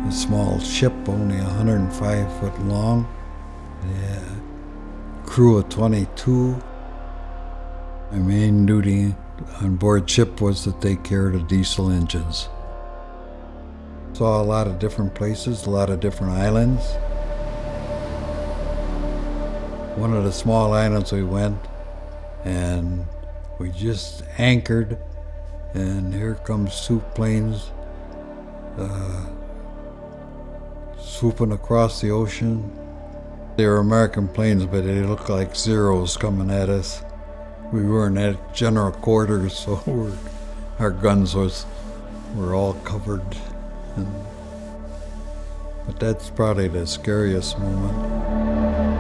a small ship, only 105 foot long. Crew of 22. My main duty on board ship was to take care of the diesel engines. Saw a lot of different places, a lot of different islands. One of the small islands we went, and we just anchored, and here comes two planes swooping across the ocean. They were American planes, but they looked like Zeros coming at us. We weren't at general quarters, so our guns were all covered. But that's probably the scariest moment.